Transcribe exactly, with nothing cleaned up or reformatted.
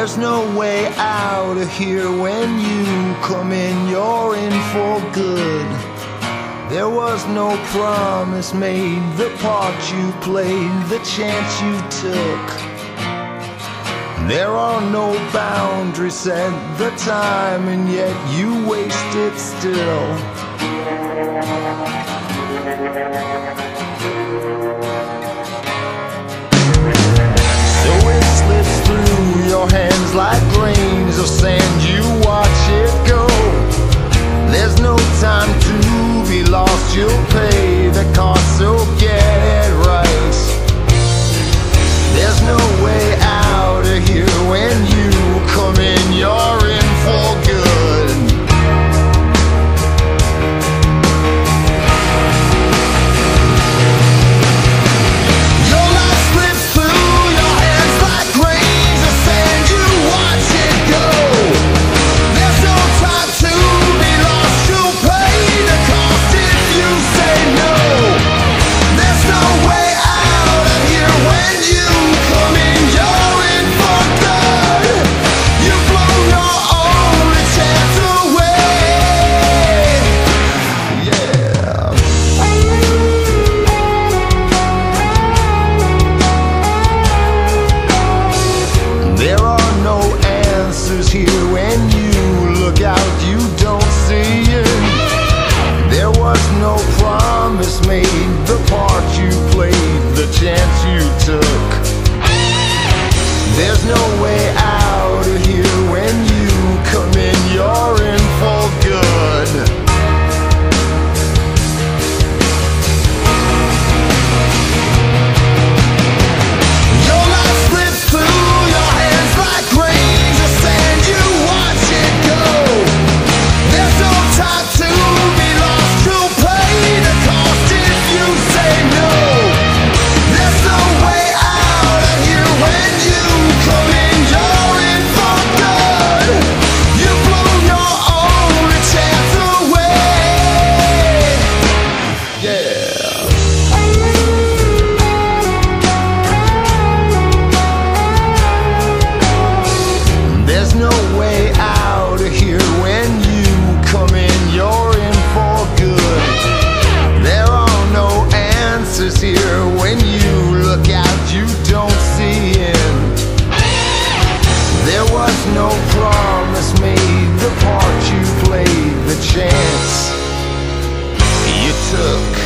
There's no way out of here. When you come in, you're in for good. There was no promise made, the part you played, the chance you took. There are no boundaries set, the time, and yet you waste it still. So it slips through your hands like grains of sand, you watch it go. There's no time to be lost, you'll pay the cost, so get it right. There's no way out of here. When you come in, you're in for good. Your life slips through your hands like grains of sand, you watch it go. There's no time to be lost, you'll pay the cost if you say no. There's no way out of here. When you come in, you're in for good. You've blown your only chance away. Yeah. There are no answers here. When you look out, you don't see it. There was no promise made, the part you played, the chance you took. There's no way out of here. When you come in, you're in for good. Your life slips through your hands like grains of sand, you watch it go. There's no time to be lost, you'll pay the cost if you say no. There's no way out of here. When you come in, you're in for good. You've blown your only chance away. Yeah. There's no way out of here. When you come in, you're in for good. There are no answers here. When you look out, you don't see in. There was no promise made, the part you played, the chance you took.